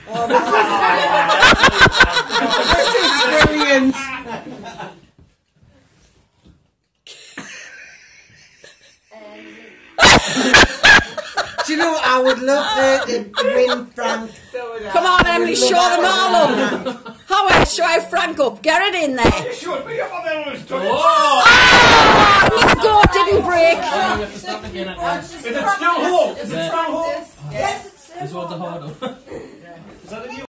Oh, this is brilliant. Do you know what I would love to win Frank? Come on, Emily, show them all up. Howard, show Frank up. Get it in there. You showed me up on there when I was doing it. Oh, the goat didn't break. Is it still home? Is it still home? Yes, it's This one's a hard one. Is that a new